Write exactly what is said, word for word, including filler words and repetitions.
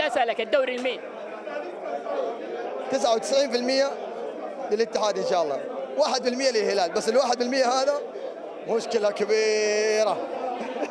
اسالك الدوري لمين؟ تسعة وتسعين بالمئة للاتحاد ان شاء الله، واحد بالمئة للهلال، بس الواحد بالمئة هذا مشكلة كبيرة.